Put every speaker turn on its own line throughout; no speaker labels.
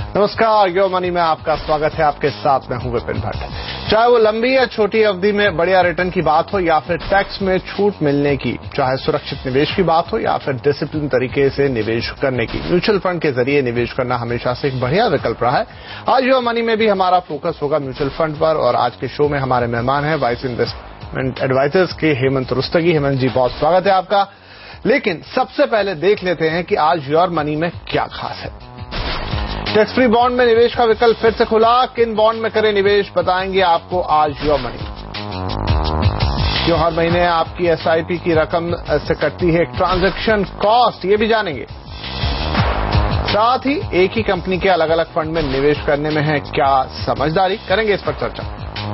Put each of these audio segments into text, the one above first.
नमस्कार, यो मनी में आपका स्वागत है। आपके साथ मैं हूं विपिन भट्ट। चाहे वो लंबी या छोटी अवधि में बढ़िया रिटर्न की बात हो या फिर टैक्स में छूट मिलने की, चाहे सुरक्षित निवेश की बात हो या फिर डिसिप्लिन तरीके से निवेश करने की, म्यूचुअल फंड के जरिए निवेश करना हमेशा से एक बढ़िया विकल्प रहा है। आज यो मनी में भी हमारा फोकस होगा म्यूचुअल फंड पर और आज के शो में हमारे मेहमान हैं वाइस इन्वेस्टमेंट एडवाइजर्स के हेमंत रुस्तगी। हेमंत जी, बहुत स्वागत है आपका। लेकिन सबसे पहले देख लेते हैं कि आज योर मनी में क्या खास है। टैक्स फ्री बॉन्ड में निवेश का विकल्प फिर से खुला। किन बॉन्ड में करें निवेश, बताएंगे आपको आज योर मनी। क्यों हर महीने आपकी एसआईपी की रकम से कटती है ट्रांजैक्शन कॉस्ट, ये भी जानेंगे। साथ ही एक ही कंपनी के अलग अलग फंड में निवेश करने में है क्या समझदारी, करेंगे इस पर चर्चा।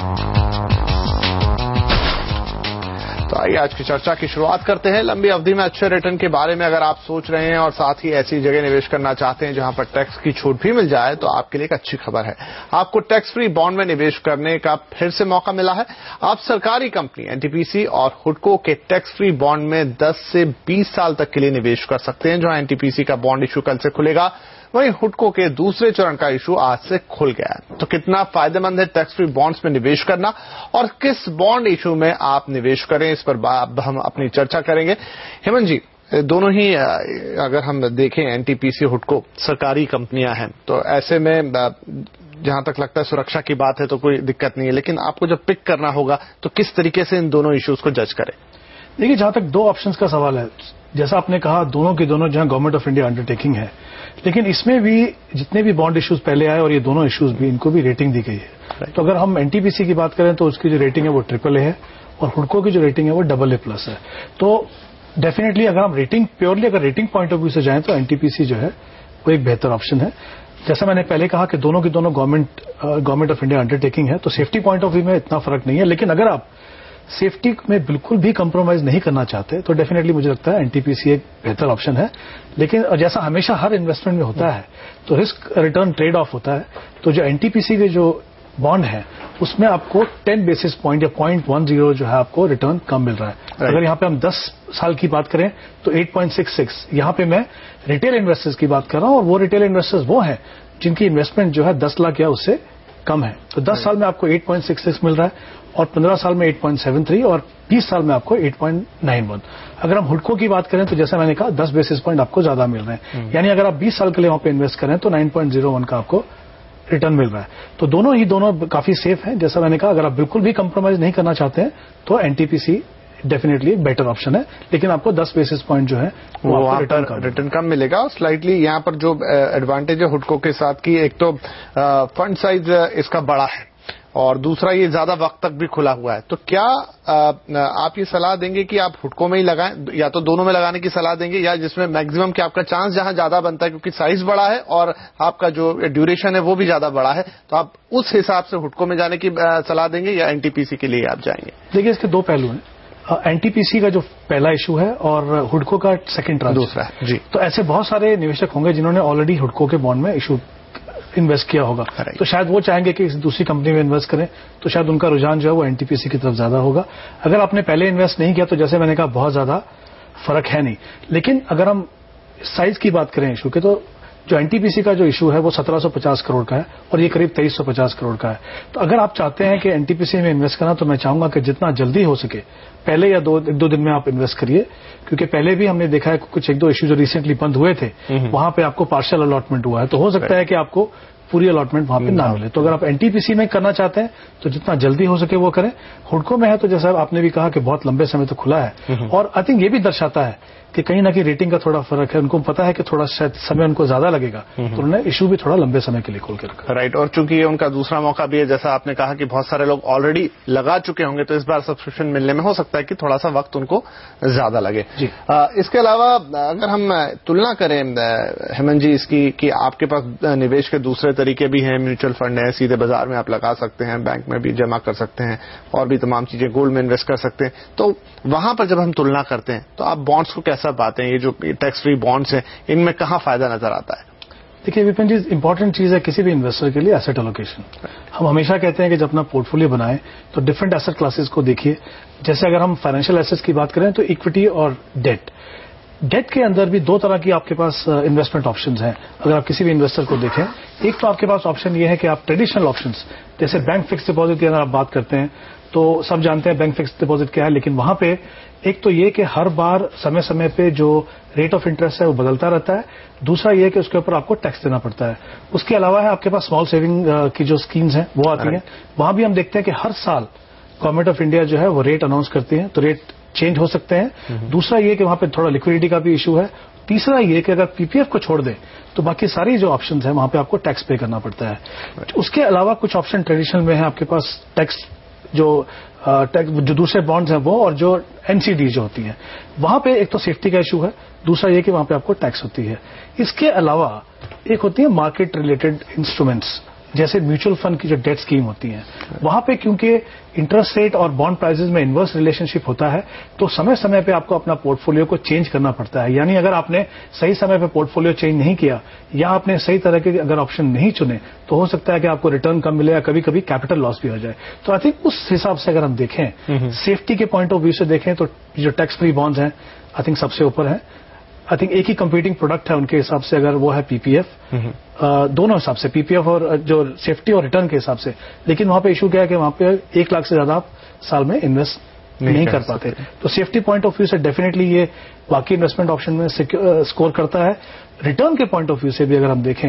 तो आइए आज की चर्चा की शुरुआत करते हैं। लंबी अवधि में अच्छे रिटर्न के बारे में अगर आप सोच रहे हैं और साथ ही ऐसी जगह निवेश करना चाहते हैं जहां पर टैक्स की छूट भी मिल जाए, तो आपके लिए एक अच्छी खबर है। आपको टैक्स फ्री बॉन्ड में निवेश करने का फिर से मौका मिला है। आप सरकारी कंपनी एनटीपीसी और हुडको के टैक्स फ्री बॉन्ड में 10 से 20 साल तक के लिए निवेश कर सकते हैं। जहां एनटीपीसी का बॉन्ड इशू कल से खुलेगा, वहीं हुडको के दूसरे चरण का इशू आज से खुल गया है। तो कितना फायदेमंद है टैक्स फ्री बॉन्ड्स में निवेश करना और किस बॉन्ड इशू में आप निवेश करें, इस पर हम अपनी चर्चा करेंगे। हेमंत जी, दोनों ही अगर हम देखें एनटीपीसी हुडको सरकारी कंपनियां हैं, तो ऐसे में जहां तक लगता है सुरक्षा की बात है तो कोई दिक्कत नहीं है, लेकिन आपको जब पिक करना होगा तो किस तरीके से इन दोनों इश्यूज को जज करें।
देखिए, जहां तक दो ऑप्शंस का सवाल है, जैसा आपने कहा दोनों के दोनों जहां गवर्नमेंट ऑफ इंडिया अंडरटेकिंग है, लेकिन इसमें भी जितने भी बॉन्ड इश्यूज पहले आए और ये दोनों इश्यूज भी, इनको भी रेटिंग दी गई है। तो अगर हम एनटीपीसी की बात करें तो उसकी जो रेटिंग है वो AAA है और हुडको की जो रेटिंग है वो AA+ है। तो डेफिनेटली अगर हम रेटिंग प्योरली अगर रेटिंग पॉइंट ऑफ व्यू से जाएं तो एनटीपीसी जो है वो एक बेहतर ऑप्शन है। जैसा मैंने पहले कहा कि दोनों की दोनों गवर्नमेंट ऑफ इंडिया अंडरटेकिंग है, तो सेफ्टी पॉइंट ऑफ व्यू में इतना फर्क नहीं है। लेकिन अगर आप सेफ्टी में बिल्कुल भी कंप्रोमाइज नहीं करना चाहते तो डेफिनेटली मुझे लगता है एनटीपीसी एक बेहतर ऑप्शन है। लेकिन जैसा हमेशा हर इन्वेस्टमेंट में होता है तो रिस्क रिटर्न ट्रेड ऑफ होता है। तो जो एनटीपीसी के जो बॉन्ड है उसमें आपको 10 बेसिस पॉइंट या 0.10 जो है आपको रिटर्न कम मिल रहा है। अगर यहाँ पे हम 10 साल की बात करें तो 8.66। यहाँ पे मैं रिटेल इन्वेस्टर्स की बात कर रहा हूं और वो रिटेल इन्वेस्टर्स वो हैं जिनकी इन्वेस्टमेंट जो है 10 लाख या उससे कम है। तो 10 साल में आपको 8.66 मिल रहा है और 15 साल में 8.73 और 20 साल में आपको 8.91। अगर हम हुडको की बात करें तो जैसा मैंने कहा 10 बेसिस पॉइंट आपको ज्यादा मिल रहे हैं, यानी अगर आप 20 साल के लिए वहां पे इन्वेस्ट करें तो 9.01 का आपको रिटर्न मिल रहा है। तो दोनों काफी सेफ हैं। जैसा मैंने कहा, अगर आप बिल्कुल भी कंप्रोमाइज नहीं करना चाहते हैं तो एनटीपीसी डेफिनेटली बेटर ऑप्शन है, लेकिन आपको 10 बेसिस पॉइंट जो है वो
रिटर्न कम मिलेगा। और स्लाइटली यहाँ पर जो एडवांटेज है हुडको के साथ की, एक तो फंड साइज इसका बड़ा है और दूसरा ये ज्यादा वक्त तक भी खुला हुआ है। तो क्या आप ये सलाह देंगे कि आप हुडको में ही लगाएं, या तो दोनों में लगाने की सलाह देंगे, या जिसमें मैक्सिमम कि आपका चांस जहां ज्यादा बनता है क्योंकि साइज बड़ा है और आपका जो ड्यूरेशन है वो भी ज्यादा बड़ा है, तो आप उस हिसाब से हुडको में जाने की सलाह देंगे या एनटीपीसी के लिए आप जाएंगे?
देखिए, इसके दो पहलू हैं। एनटीपीसी का जो पहला इशू है और हुडको का सेकंड ट्रांच
दूसरा है जी।
तो ऐसे बहुत सारे निवेशक होंगे जिन्होंने ऑलरेडी हुडको के बॉन्ड में इशू इन्वेस्ट किया होगा, तो शायद वो चाहेंगे कि दूसरी कंपनी में इन्वेस्ट करें, तो शायद उनका रुझान जो है वो एनटीपीसी की तरफ ज्यादा होगा। अगर आपने पहले इन्वेस्ट नहीं किया तो जैसे मैंने कहा बहुत ज्यादा फर्क है नहीं। लेकिन अगर हम साइज की बात करें इशू के, तो जो एनटीपीसी का जो इशू है वो 1750 करोड़ का है और ये करीब 2350 करोड़ का है। तो अगर आप चाहते हैं कि एनटीपीसी में इन्वेस्ट करना, तो मैं चाहूंगा कि जितना जल्दी हो सके पहले या एक दो दिन में आप इन्वेस्ट करिए, क्योंकि पहले भी हमने देखा है कुछ एक दो इशू जो रिसेंटली बंद हुए थे वहां पे आपको पार्शियल अलॉटमेंट हुआ है, तो हो सकता है कि आपको पूरी अलॉटमेंट वहां पे ना मिले। तो अगर आप एनटीपीसी में करना चाहते हैं तो जितना जल्दी हो सके वो करें। हुडको में है तो जैसा आपने भी कहा कि बहुत लंबे समय तक खुला है और आई थिंक ये भी दर्शाता है कि कहीं ना कहीं रेटिंग का थोड़ा फर्क है। उनको पता है कि थोड़ा शायद समय उनको ज्यादा लगेगा, तो उन्होंने इशू भी थोड़ा लंबे समय के लिए खोल के रखा।
राइट। और चूंकि ये उनका दूसरा मौका भी है, जैसा आपने कहा कि बहुत सारे लोग ऑलरेडी लगा चुके होंगे, तो इस बार सब्सक्रिप्शन मिलने में हो सकता है कि थोड़ा सा वक्त उनको ज्यादा लगे। इसके अलावा अगर हम तुलना करें हेमंत जी इसकी, कि आपके पास निवेश के दूसरे तरीके भी हैं, म्यूचुअल फंड है, सीधे बाजार में आप लगा सकते हैं, बैंक में भी जमा कर सकते हैं और भी तमाम चीजें, गोल्ड में इन्वेस्ट कर सकते हैं, तो वहां पर जब हम तुलना करते हैं तो आप बॉन्ड्स को कैसा पाते हैं? ये जो टैक्स फ्री बॉन्ड्स हैं, इनमें कहां फायदा नजर आता है?
देखिए विपिन जी, इंपॉर्टेंट चीज है किसी भी इन्वेस्टर के लिए एसेट एलोकेशन। हम हमेशा कहते हैं कि जब अपना पोर्टफोलियो बनाएं तो डिफरेंट एसेट क्लासेस को देखिए। जैसे अगर हम फाइनेंशियल एसेट्स की बात करें तो इक्विटी और डेट, डेट के अंदर भी दो तरह की आपके पास इन्वेस्टमेंट ऑप्शंस हैं। अगर आप किसी भी इन्वेस्टर को देखें, एक तो आपके पास ऑप्शन ये है कि आप ट्रेडिशनल ऑप्शंस, जैसे बैंक फिक्स डिपॉजिट की अगर आप बात करते हैं तो सब जानते हैं बैंक फिक्स डिपॉजिट क्या है, लेकिन वहां पे एक तो ये कि हर बार समय समय पे जो रेट ऑफ इंटरेस्ट है वो बदलता रहता है। दूसरा ये कि उसके ऊपर आपको टैक्स देना पड़ता है। उसके अलावा है आपके पास स्मॉल सेविंग की जो स्कीम्स हैं वो आती हैं। वहां भी हम देखते हैं कि हर साल गवर्नमेंट ऑफ इंडिया जो है वो रेट अनाउंस करती है, तो रेट चेंज हो सकते हैं। दूसरा ये कि वहां पे थोड़ा लिक्विडिटी का भी इशू है। तीसरा ये कि अगर पीपीएफ को छोड़ दें तो बाकी सारी जो ऑप्शंस हैं वहां पे आपको टैक्स पे करना पड़ता है। उसके अलावा कुछ ऑप्शन ट्रेडिशनल में है आपके पास टैक्स जो दूसरे बॉन्ड्स हैं वो, और जो एनसीडी जो होती है वहां पे एक तो सेफ्टी का इशू है, दूसरा ये कि वहां पे आपको टैक्स होती है। इसके अलावा एक होती है मार्केट रिलेटेड इंस्ट्रूमेंट्स, जैसे म्यूचुअल फंड की जो डेट स्कीम होती है, वहां पे क्योंकि इंटरेस्ट रेट और बॉन्ड प्राइसेस में इन्वर्स रिलेशनशिप होता है तो समय समय पे आपको अपना पोर्टफोलियो को चेंज करना पड़ता है। यानी अगर आपने सही समय पे पोर्टफोलियो चेंज नहीं किया या आपने सही तरह के अगर ऑप्शन नहीं चुने तो हो सकता है कि आपको रिटर्न कम मिले या कभी कभी कैपिटल लॉस भी हो जाए। तो आई थिंक उस हिसाब से अगर हम देखें, सेफ्टी के पॉइंट ऑफ व्यू से देखें तो जो टैक्स फ्री बॉन्ड्स हैं आई थिंक सबसे ऊपर है। आई थिंक एक ही कंपीटिंग प्रोडक्ट है उनके हिसाब से, अगर वो है पीपीएफ, दोनों हिसाब से, पीपीएफ और जो सेफ्टी और रिटर्न के हिसाब से। लेकिन वहां पे इशू क्या है कि वहां पे 1 लाख से ज्यादा आप साल में इन्वेस्ट नहीं कर पाते। तो सेफ्टी पॉइंट ऑफ व्यू से डेफिनेटली ये बाकी इन्वेस्टमेंट ऑप्शन में स्कोर करता है। रिटर्न के पॉइंट ऑफ व्यू से भी अगर हम देखें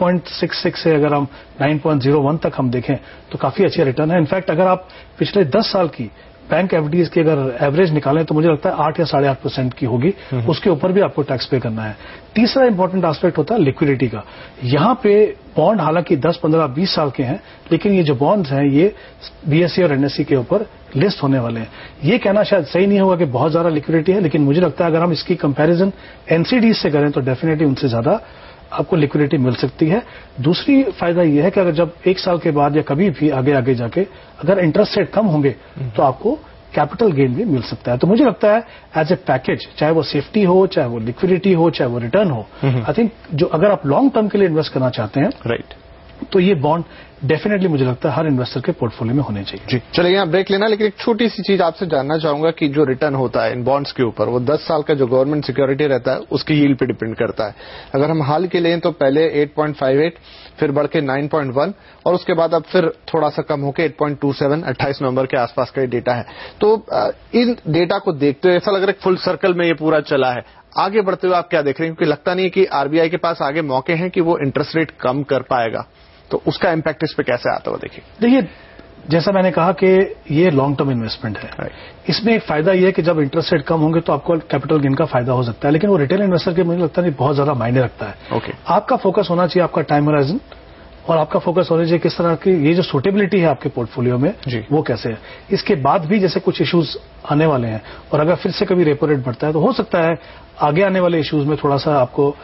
8.66 से अगर हम 9.01 तक हम देखें तो काफी अच्छे रिटर्न है। इनफैक्ट अगर आप पिछले 10 साल की बैंक एफडीज की अगर एवरेज निकालें तो मुझे लगता है 8 या 8.5% की होगी। उसके ऊपर भी आपको टैक्स पे करना है। तीसरा इंपॉर्टेंट एस्पेक्ट होता है लिक्विडिटी का। यहां पे बॉन्ड हालांकि 10, 15, 20 साल के हैं, लेकिन ये जो बॉन्ड्स हैं ये बीएसई और एनएसई के ऊपर लिस्ट होने वाले हैं। ये कहना शायद सही नहीं होगा कि बहुत ज्यादा लिक्विडिटी है, लेकिन मुझे लगता है अगर हम इसकी कंपैरिजन एनसीडीज से करें तो डेफिनेटली उनसे ज्यादा आपको लिक्विडिटी मिल सकती है। दूसरी फायदा यह है कि अगर जब 1 साल के बाद या कभी भी आगे जाके अगर इंटरेस्ट रेट कम होंगे तो आपको कैपिटल गेन भी मिल सकता है। तो मुझे लगता है एज ए पैकेज, चाहे वो सेफ्टी हो, चाहे वो लिक्विडिटी हो, चाहे वो रिटर्न हो, आई थिंक जो अगर आप लॉन्ग टर्म के लिए इन्वेस्ट करना चाहते हैं, राइट, तो ये बॉन्ड डेफिनेटली मुझे लगता है हर इन्वेस्टर के पोर्टफोलियो में होने चाहिए।
जी चलिए यहाँ ब्रेक लेना, लेकिन एक छोटी सी चीज आपसे जानना चाहूंगा कि जो रिटर्न होता है इन बॉन्ड्स के ऊपर वो 10 साल का जो गवर्नमेंट सिक्योरिटी रहता है उसकी यील्ड पे डिपेंड करता है। अगर हम हाल के लें तो पहले 8.58, फिर बढ़ के 9.1 और उसके बाद अब फिर थोड़ा सा कम होकर 8.27 28 नवंबर के आसपास का ये डेटा है। तो इन डेटा को देखते हुए ऐसा लग रहा है फुल सर्कल में ये पूरा चला है। आगे बढ़ते हुए आप क्या देख रहे हैं, क्योंकि लगता नहीं है कि आरबीआई के पास आगे मौके हैं कि वो इंटरेस्ट रेट कम कर पाएगा, तो उसका इम्पैक्ट इस पे कैसे आता हुआ देखिए।
जैसा मैंने कहा कि ये लॉन्ग टर्म इन्वेस्टमेंट है। इसमें एक फायदा ये है कि जब इंटरेस्ट रेट कम होंगे तो आपको कैपिटल गेन का फायदा हो सकता है, लेकिन वो रिटेल इन्वेस्टर के मुझे लगता नहीं बहुत ज्यादा मायने रखता है। आपका फोकस होना चाहिए आपका टाइम होराइजन, और आपका फोकस होना चाहिए किस तरह की ये जो सूटेबिलिटी है आपके पोर्टफोलियो में वो कैसे है। इसके बाद भी जैसे कुछ इश्यूज आने वाले हैं और अगर फिर से कभी रेपो रेट बढ़ता है तो हो सकता है आगे आने वाले इश्यूज में थोड़ा सा आपको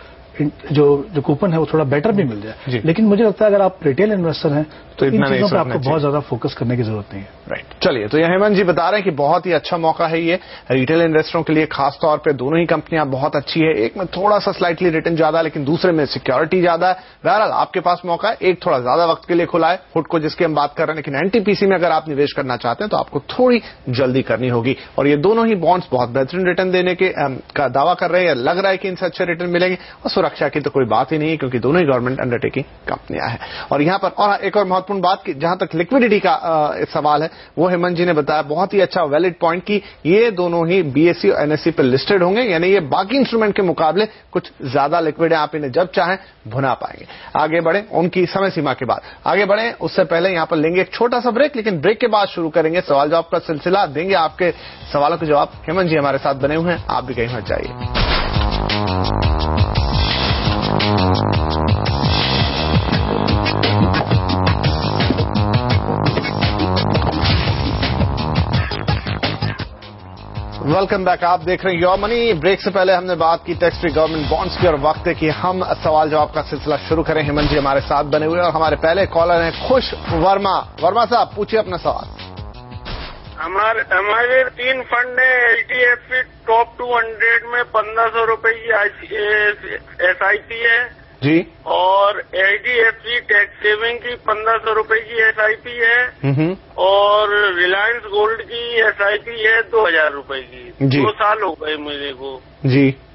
जो कूपन है वो थोड़ा बेटर भी मिल जाए। लेकिन मुझे लगता है अगर आप रिटेल इन्वेस्टर हैं तो इन चीजों पर आपको बहुत ज्यादा फोकस करने की जरूरत नहीं है।
राइट, चलिए तो ये हेमंत जी बता रहे हैं कि बहुत ही अच्छा मौका है ये रिटेल इन्वेस्टरों के लिए, खासतौर पे दोनों ही कंपनियां बहुत अच्छी है। एक में थोड़ा सा स्लाइटली रिटर्न ज्यादा है, लेकिन दूसरे में सिक्योरिटी ज्यादा है। बहरहाल आपके पास मौका है, एक थोड़ा ज्यादा वक्त के लिए खुला है हुड को जिसकी हम बात कर रहे हैं, लेकिन एनटीपीसी में अगर आप निवेश करना चाहते हैं तो आपको थोड़ी जल्दी करनी होगी। और ये दोनों ही बॉन्ड्स बहुत बेहतरीन रिटर्न देने के का दावा कर रहे हैं, लग रहा है कि इनसे अच्छे रिटर्न मिलेंगे, और सुरक्षा की तो कोई बात ही नहीं है क्योंकि दोनों ही गवर्नमेंट अंडरटेकिंग कंपनियां हैं। और यहां पर और एक और महत्वपूर्ण बात की जहां तक लिक्विडिटी का सवाल है वो हेमंत जी ने बताया बहुत ही अच्छा वैलिड पॉइंट कि ये दोनों ही बीएसई और एनएसई पर लिस्टेड होंगे, यानी ये बाकी इंस्ट्रूमेंट के मुकाबले कुछ ज्यादा लिक्विड है, आप इन्हें जब चाहें भुना पाएंगे। आगे बढ़े उनकी समय सीमा के बाद आगे बढ़े, उससे पहले यहां पर लेंगे एक छोटा सा ब्रेक, लेकिन ब्रेक के बाद शुरू करेंगे सवाल जवाब का सिलसिला, देंगे आपके सवालों के जवाब। हेमंत जी हमारे साथ बने हुए हैं, आप भी कहीं मत जाइए। वेलकम बैक, आप देख रहे हैं योर मनी। ब्रेक से पहले हमने बात की टैक्स फ्री गवर्नमेंट बॉन्ड्स की और वक्त है कि हम सवाल जवाब का सिलसिला शुरू करें। हेमंत जी हमारे साथ बने हुए और हमारे पहले कॉलर हैं खुश वर्मा। वर्मा साहब पूछिए अपना सवाल।
हमारे 3 फंड है, एचडीएफसी टॉप 200 में 1500 रुपए की एसआईपी है
जी, और
एचडीएफसी टैक्स सेविंग की 1500 रुपए की एसआईपी है, और रिलायंस गोल्ड की एसआईपी है 2000 रुपए की। 2 साल हो गए मेरे को
जी।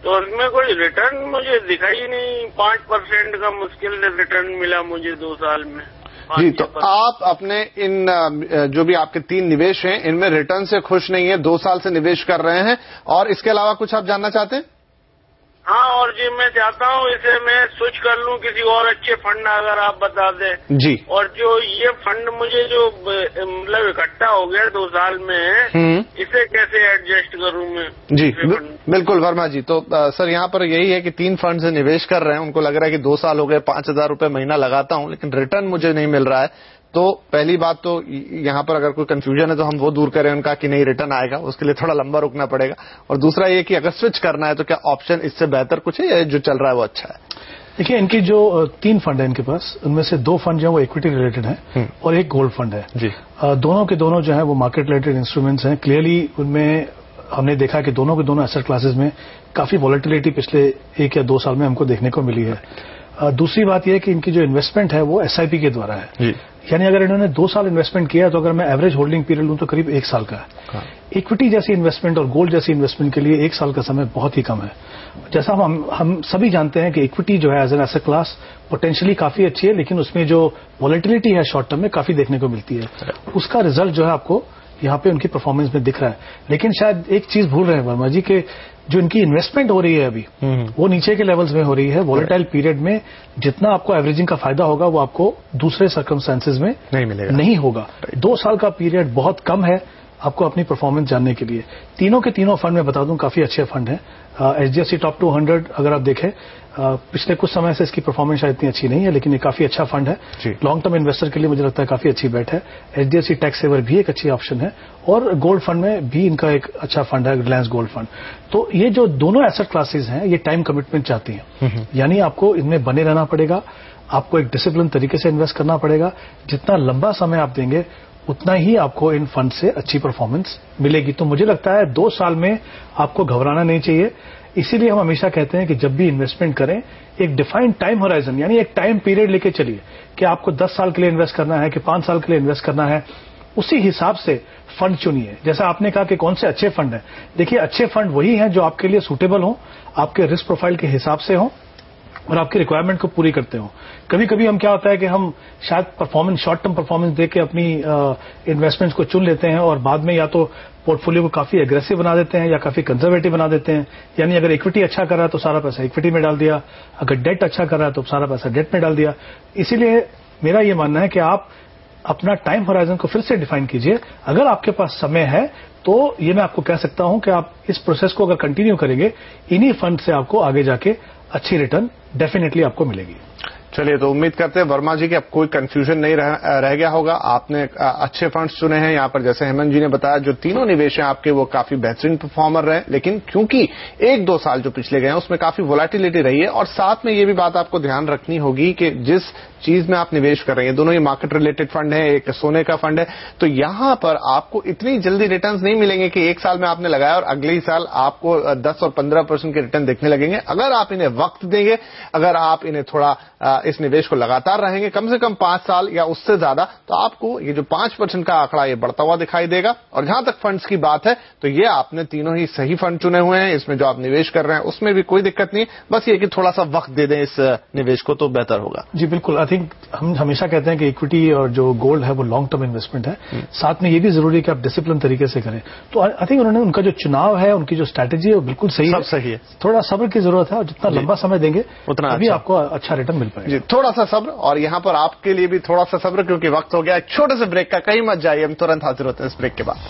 तो उसमें कोई रिटर्न मुझे दिखाई नहीं। 5% का मुश्किल से रिटर्न मिला मुझे 2 साल में।
जी, तो आप अपने इन जो भी आपके 3 निवेश हैं इनमें रिटर्न से खुश नहीं है, 2 साल से निवेश कर रहे हैं, और इसके अलावा कुछ आप जानना चाहते हैं?
हाँ, और जी मैं चाहता हूँ इसे मैं स्विच कर लूँ किसी और अच्छे फंड, अगर आप बता दें।
जी, और
जो ये फंड मुझे जो मतलब इकट्ठा हो गया 2 साल में, इसे कैसे एडजस्ट करूँ मैं?
जी बिल्कुल वर्मा जी। तो सर यहाँ पर यही है कि 3 फंड से निवेश कर रहे हैं, उनको लग रहा है कि 2 साल हो गए, 5,000 रुपए महीना लगाता हूँ लेकिन रिटर्न मुझे नहीं मिल रहा है। तो पहली बात तो यहाँ पर अगर कोई कंफ्यूजन है तो हम वो दूर करें उनका कि नहीं रिटर्न आएगा, उसके लिए थोड़ा लंबा रुकना पड़ेगा। और दूसरा ये कि अगर स्विच करना है तो क्या ऑप्शन इससे बेहतर कुछ है या जो चल रहा है वो अच्छा है?
देखिए, इनकी जो 3 फंड है इनके पास, उनमें से 2 फंड जो है वो इक्विटी रिलेटेड है और एक गोल्ड फंड है जी। दोनों के दोनों जो है वो मार्केट रिलेटेड इंस्ट्रूमेंट्स हैं। क्लियरली उनमें हमने देखा कि दोनों के दोनों एसेट क्लासेस में काफी वॉलेटिलिटी पिछले 1 या 2 साल में हमको देखने को मिली है। दूसरी बात यह है कि इनकी जो इन्वेस्टमेंट है वो एसआईपी के द्वारा है जी। यानी अगर इन्होंने 2 साल इन्वेस्टमेंट किया तो अगर मैं एवरेज होल्डिंग पीरियड लूं तो करीब 1 साल का है। इक्विटी जैसी इन्वेस्टमेंट और गोल्ड जैसी इन्वेस्टमेंट के लिए 1 साल का समय बहुत ही कम है। जैसा हम सभी जानते हैं कि इक्विटी जो है as an asset class potentially काफी अच्छी है, लेकिन उसमें जो वॉलेटिलिटी है शॉर्ट टर्म में काफी देखने को मिलती है। उसका रिजल्ट जो है आपको यहाँ पे उनकी परफॉर्मेंस में दिख रहा है। लेकिन शायद एक चीज भूल रहे हैं वर्मा जी के जो इनकी इन्वेस्टमेंट हो रही है अभी वो नीचे के लेवल्स में हो रही है। वॉलेटाइल पीरियड में जितना आपको एवरेजिंग का फायदा होगा वो आपको दूसरे सर्कमस्टेंसेस में नहीं मिलेगा, नहीं होगा। 2 साल का पीरियड बहुत कम है आपको अपनी परफॉर्मेंस जानने के लिए। तीनों के तीनों फंड मैं बता दूं काफी अच्छे फंड हैं। एचडीएफसी टॉप 200 अगर आप देखें पिछले कुछ समय से इसकी परफॉर्मेंस शायद इतनी अच्छी नहीं है, लेकिन ये काफी अच्छा फंड है। लॉन्ग टर्म इन्वेस्टर के लिए मुझे लगता है काफी अच्छी बेट है। एचडीएफसी टैक्स सेवर भी एक अच्छी ऑप्शन है और गोल्ड फंड में भी इनका एक अच्छा फंड है रिलायंस गोल्ड फंड। तो ये जो दोनों एसेट क्लासेस हैं ये टाइम कमिटमेंट चाहती हैं, यानी आपको इनमें बने रहना पड़ेगा, आपको एक डिसिप्लिन तरीके से इन्वेस्ट करना पड़ेगा। जितना लंबा समय आप देंगे उतना ही आपको इन फंड से अच्छी परफॉर्मेंस मिलेगी। तो मुझे लगता है 2 साल में आपको घबराना नहीं चाहिए। इसीलिए हम हमेशा कहते हैं कि जब भी इन्वेस्टमेंट करें एक डिफाइंड टाइम होराइजन यानी एक टाइम पीरियड लेके चलिए कि आपको 10 साल के लिए इन्वेस्ट करना है कि 5 साल के लिए इन्वेस्ट करना है। उसी हिसाब से फंड चुनिए। जैसा आपने कहा कि कौन से अच्छे फंड हैं, देखिए अच्छे फंड वही हैं जो आपके लिए सूटेबल हों, आपके रिस्क प्रोफाइल के हिसाब से हों और आपकी रिक्वायरमेंट को पूरी करते हो। कभी कभी हम क्या होता है कि हम शायद परफॉर्मेंस शॉर्ट टर्म परफॉर्मेंस देख के अपनी इन्वेस्टमेंट्स को चुन लेते हैं और बाद में या तो पोर्टफोलियो को काफी एग्रेसिव बना देते हैं या काफी कंजर्वेटिव बना देते हैं। यानी अगर इक्विटी अच्छा कर रहा है तो सारा पैसा इक्विटी में डाल दिया, अगर डेट अच्छा कर रहा है तो सारा पैसा डेट में डाल दिया। इसीलिए मेरा ये मानना है कि आप अपना टाइम होराइजन को फिर से डिफाइन कीजिए। अगर आपके पास समय है तो ये मैं आपको कह सकता हूं कि आप इस प्रोसेस को अगर कंटिन्यू करेंगे इन्हीं फंड से आपको आगे जाके अच्छी रिटर्न डेफिनेटली आपको मिलेगी।
चलिए, तो उम्मीद करते हैं वर्मा जी कि अब कोई कंफ्यूजन नहीं रह गया होगा। आपने अच्छे फंड्स चुने हैं। यहाँ पर जैसे हेमंत जी ने बताया जो तीनों निवेश हैं आपके वो काफी बेहतरीन परफॉर्मर रहे, लेकिन क्योंकि 1-2 साल जो पिछले गए हैं उसमें काफी वोलेटिलिटी रही है। और साथ में ये भी बात आपको ध्यान रखनी होगी कि जिस चीज में आप निवेश कर रहे हैं, दोनों ही मार्केट रिलेटेड फंड है, एक सोने का फंड है, तो यहां पर आपको इतनी जल्दी रिटर्न्स नहीं मिलेंगे कि 1 साल में आपने लगाया और अगले ही साल आपको 10 और 15% के रिटर्न देखने लगेंगे। अगर आप इन्हें वक्त देंगे, अगर आप इन्हें थोड़ा इस निवेश को लगातार रहेंगे कम से कम 5 साल या उससे ज्यादा, तो आपको ये जो 5% का आंकड़ा ये बढ़ता हुआ दिखाई देगा। और जहां तक फंड्स की बात है तो ये आपने तीनों ही सही फंड चुने हुए हैं। इसमें जो आप निवेश कर रहे हैं उसमें भी कोई दिक्कत नहीं, बस ये कि थोड़ा सा वक्त दे दें इस निवेश को तो बेहतर होगा।
जी बिल्कुल। आई थिंक हम हमेशा कहते हैं कि इक्विटी और जो गोल्ड है वो लॉन्ग टर्म इन्वेस्टमेंट है। साथ में ये भी जरूरी है कि आप डिसिप्लिन तरीके से करें। तो आई थिंक उन्होंने उनका जो चुनाव है, उनकी जो स्ट्रैटेजी है वो बिल्कुल सही है। थोड़ा सब्र की जरूरत है और जितना लंबा समय देंगे उतना अभी आपको अच्छा रिटर्न मिल पाएगा।
थोड़ा सा सब्र, और यहाँ पर आपके लिए भी थोड़ा सा सब्र क्योंकि वक्त हो गया एक छोटे से ब्रेक का। कहीं मत जाइए, हम तुरंत हाजिर होते हैं इस ब्रेक के बाद।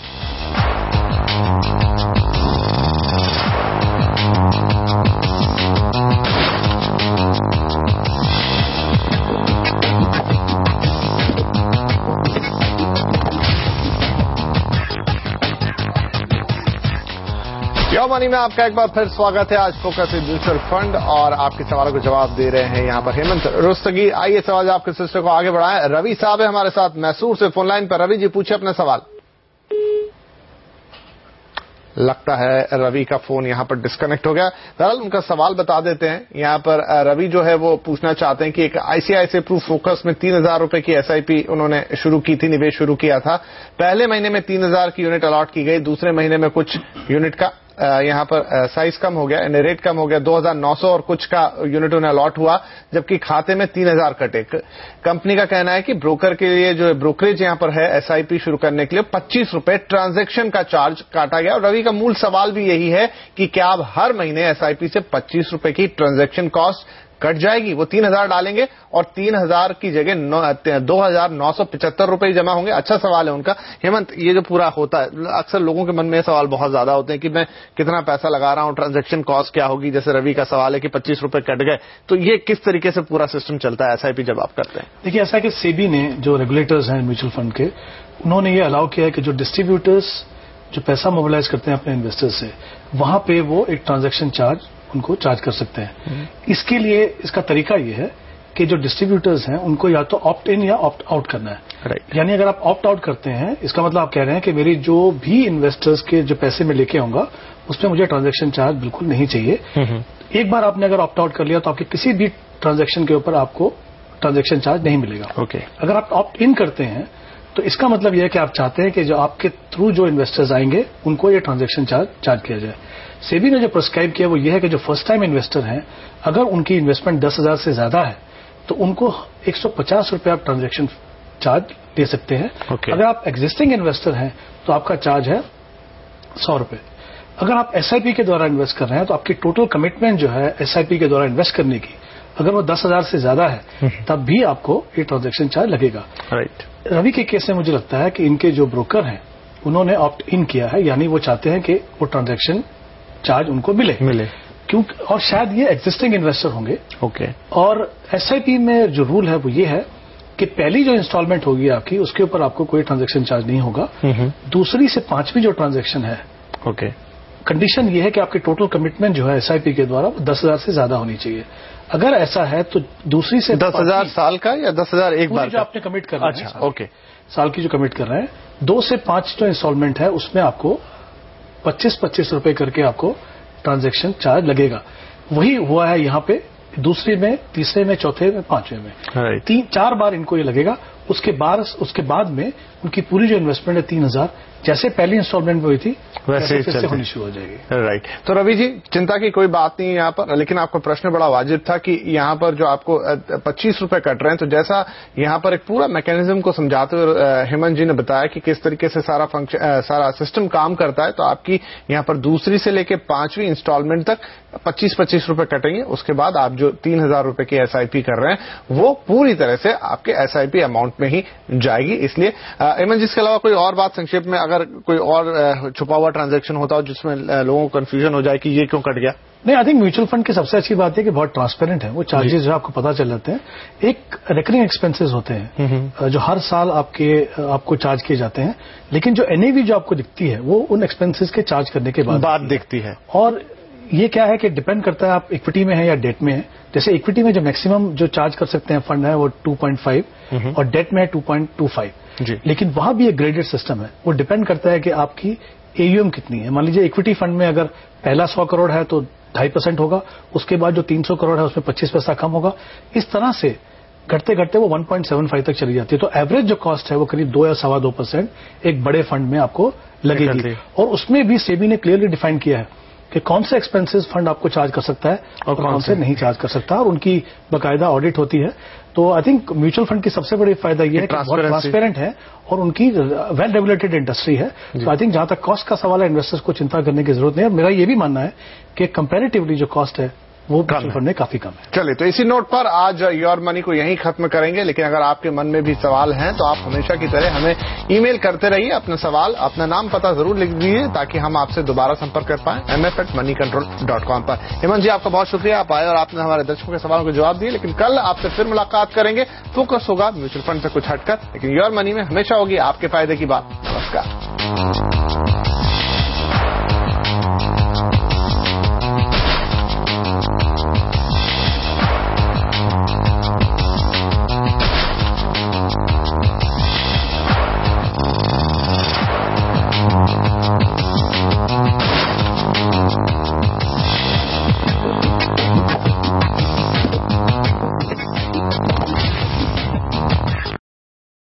यो मनी में आपका एक बार फिर स्वागत है। आज फोकस है म्यूचुअल फंड और आपके सवालों को जवाब दे रहे हैं यहाँ पर हेमंत रुस्तगी। आइए सवाल आपके सिलसिले को आगे बढ़ाएं। रवि साहब है हमारे साथ मैसूर से फोन लाइन पर। रवि जी पूछिए अपना सवाल। लगता है रवि का फोन यहाँ पर डिस्कनेक्ट हो गया। दरअसल उनका सवाल बता देते हैं। यहाँ पर रवि जो है वो पूछना चाहते हैं कि एक आईसीआईसीआई प्रू फोकस में 3,000 रुपए की एसआईपी उन्होंने शुरू की थी, निवेश शुरू किया था। पहले महीने में 3,000 की यूनिट अलॉट की गई, दूसरे महीने में कुछ यूनिट का यहाँ पर साइज कम हो गया, रेट कम हो गया, 2,900 और कुछ का यूनिट उन्हें अलॉट हुआ, जबकि खाते में 3,000 कटे। कंपनी का कहना है कि ब्रोकर के लिए जो ब्रोकरेज यहाँ पर है एसआईपी शुरू करने के लिए 25 रुपए ट्रांजैक्शन का चार्ज काटा गया। और रवि का मूल सवाल भी यही है कि क्या अब हर महीने एसआईपी से 25 रुपए की ट्रांजैक्शन कॉस्ट कट जाएगी? वो 3,000 डालेंगे और 3,000 की जगह 2,975 रुपए जमा होंगे। अच्छा सवाल है उनका। हेमंत, ये जो पूरा होता है, अक्सर लोगों के मन में सवाल बहुत ज्यादा होते हैं कि मैं कितना पैसा लगा रहा हूं, ट्रांजैक्शन कॉस्ट क्या होगी? जैसे रवि का सवाल है कि 25 रुपए कट गए, तो ये किस तरीके से पूरा सिस्टम चलता है एसआईपी जब आप करते हैं?
देखिए, ऐसा है कि सेबी ने, जो रेगुलेटर्स हैं म्यूचुअल फंड के, उन्होंने ये अलाउ किया है कि जो डिस्ट्रीब्यूटर्स जो पैसा मोबिलाइज करते हैं अपने इन्वेस्टर्स से, वहां पे वो एक ट्रांजैक्शन चार्ज उनको चार्ज कर सकते हैं। इसके लिए इसका तरीका ये है कि जो डिस्ट्रीब्यूटर्स हैं उनको या तो ऑप्ट इन या ऑप्ट आउट करना है। यानी अगर आप ऑप्ट आउट करते हैं, इसका मतलब आप कह रहे हैं कि मेरी जो भी इन्वेस्टर्स के जो पैसे मैं लेके आऊंगा उसमें मुझे ट्रांजैक्शन चार्ज बिल्कुल नहीं चाहिए। एक बार आपने अगर ऑप्ट आउट कर लिया तो आपके किसी भी ट्रांजैक्शन के ऊपर आपको ट्रांजैक्शन चार्ज नहीं मिलेगा। अगर आप ऑप्ट इन करते हैं तो इसका मतलब यह है कि आप चाहते हैं कि जो आपके थ्रू जो इन्वेस्टर्स आएंगे उनको ये ट्रांजैक्शन चार्ज किया जाए। सेबी ने जो प्रिस्क्राइब किया वो ये है कि जो फर्स्ट टाइम इन्वेस्टर हैं, अगर उनकी इन्वेस्टमेंट 10,000 से ज्यादा है तो उनको 150 रुपए आप ट्रांजैक्शन चार्ज दे सकते हैं। अगर आप एग्जिस्टिंग इन्वेस्टर हैं तो आपका चार्ज है 100 रुपए। अगर आप एसआईपी के द्वारा इन्वेस्ट कर रहे हैं तो आपकी टोटल कमिटमेंट जो है एसआईपी के द्वारा इन्वेस्ट करने की, अगर वो 10,000 से ज्यादा है तब भी आपको ये ट्रांजैक्शन चार्ज लगेगा। रवि के केस में मुझे लगता है कि इनके जो ब्रोकर हैं उन्होंने ऑप्ट इन किया है, यानी वो चाहते हैं कि वो ट्रांजैक्शन चार्ज उनको मिले क्योंकि, और शायद ये एग्जिस्टिंग इन्वेस्टर होंगे। और एसआईपी में जो रूल है वो ये है कि पहली जो इंस्टॉलमेंट होगी आपकी, उसके ऊपर आपको कोई ट्रांजैक्शन चार्ज नहीं होगा। दूसरी से पांचवी जो ट्रांजैक्शन है, कंडीशन ये है कि आपकी टोटल कमिटमेंट जो है एसआईपी के द्वारा 10,000 से ज्यादा होनी चाहिए। अगर ऐसा है तो दूसरी से
10,000 साल का या 10,000 एक बार
जो आपने कमिट कर रहे हैं।
अच्छा,
साल की जो कमिट कर रहे हैं, 2 से 5 जो इंस्टॉलमेंट है उसमें आपको 25-25 रुपए करके आपको ट्रांजैक्शन चार्ज लगेगा। वही हुआ है यहाँ पे दूसरे में, तीसरे में, चौथे में, पांचवें में। 3-4 बार इनको ये लगेगा। उसके बाद में उनकी पूरी जो इन्वेस्टमेंट है 3,000 जैसे पहली इंस्टॉलमेंट में हुई थी वैसे होनी शुरू हो जाएगी।
राइट। तो रवि जी, चिंता की कोई बात नहीं यहाँ पर, लेकिन आपका प्रश्न बड़ा वाजिब था कि यहाँ पर जो आपको 25 रुपए कट रहे हैं, तो जैसा यहाँ पर एक पूरा मैकेनिज्म को समझाते हुए हेमंत जी ने बताया कि किस तरीके से सारा सिस्टम काम करता है, तो आपकी यहाँ पर दूसरी से लेकर 5वीं इंस्टॉलमेंट तक 25-25 रुपए कटेंगे। उसके बाद आप जो 3,000 रुपए की एसआईपी कर रहे हैं वो पूरी तरह से आपके एसआईपी अमाउंट में ही जाएगी। इसलिए हेमंत जी, इसके अलावा कोई और बात संक्षेप में, अगर कोई और छुपा हुआ ट्रांजैक्शन होता हो जिसमें लोगों को कंफ्यूजन हो जाए कि ये क्यों कट गया?
नहीं, आई थिंक म्यूचुअल फंड की सबसे अच्छी बात है कि बहुत ट्रांसपेरेंट है। वो चार्जेस जो आपको पता चल जाते हैं। एक रिकरिंग एक्सपेंसेस होते हैं जो हर साल आपको चार्ज किए जाते हैं, लेकिन जो एनएवी जो आपको दिखती है वो उन एक्सपेंसेस के चार्ज करने के बाद
दिखती है। और
ये क्या है कि डिपेंड करता है आप इक्विटी में है या डेट में है। जैसे इक्विटी में जो मैक्सिमम जो चार्ज कर सकते हैं फंड है वो 2.5 और डेट में है 2.25। लेकिन वहां भी एक ग्रेडेड सिस्टम है। वो डिपेंड करता है कि आपकी एयूएम कितनी है। मान लीजिए इक्विटी फंड में अगर पहला 100 करोड़ है तो 2.5% होगा, उसके बाद जो 300 करोड़ है उसमें 25 पैसा कम होगा। इस तरह से घटते घटते वो 1.75 तक चली जाती है। तो एवरेज जो कॉस्ट है वो करीब 2 या 2.25% एक बड़े फंड में आपको लगेगी। और उसमें भी सेबी ने क्लियरली डिफाइन किया है कि कौन से एक्सपेंसेस फंड आपको चार्ज कर सकता है और कौन से नहीं चार्ज कर सकता, और उनकी बाकायदा ऑडिट होती है। तो आई थिंक म्यूचुअल फंड की सबसे बड़ी फायदा यह है कि बहुत ट्रांसपेरेंट है और उनकी वेल रेगुलेटेड इंडस्ट्री है। तो आई थिंक जहां तक कॉस्ट का सवाल है, इन्वेस्टर्स को चिंता करने की जरूरत नहीं है। मेरा ये भी मानना है कि कंपैरेटिवली जो कॉस्ट है वो म्यूचुअल फंड में काफी कम है।
चलिए, तो इसी नोट पर आज योर मनी को यहीं खत्म करेंगे। लेकिन अगर आपके मन में भी सवाल हैं तो आप हमेशा की तरह हमें ईमेल करते रहिए। अपने सवाल, अपना नाम पता जरूर लिख दीजिए ताकि हम आपसे दोबारा संपर्क कर पाएं mf@moneycontrol.com पर। हेमंत जी, आपका बहुत शुक्रिया, आप आए और आपने हमारे दर्शकों के सवालों के जवाब दिए। लेकिन कल आपसे फिर मुलाकात करेंगे। फोकस होगा म्यूचुअल फंड से कुछ हटकर, लेकिन योर मनी में हमेशा होगी आपके फायदे की बात। नमस्कार।